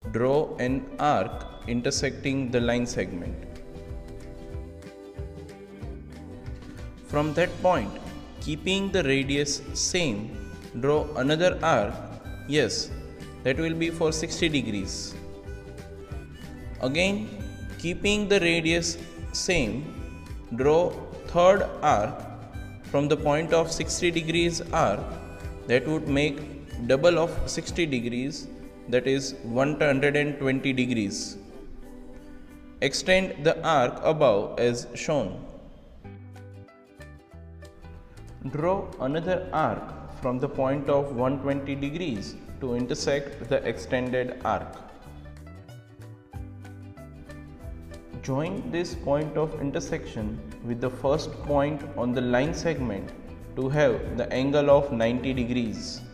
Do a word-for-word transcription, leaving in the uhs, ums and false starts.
draw an arc intersecting the line segment. From that point, keeping the radius same, draw another arc. Yes, that will be for sixty degrees. Again, keeping the radius same, draw third arc from the point of sixty degrees arc. That would make double of sixty degrees, that is one hundred twenty degrees. Extend the arc above as shown. Draw another arc from the point of one hundred twenty degrees to intersect the extended arc. Join this point of intersection with the first point on the line segment to have the angle of ninety degrees.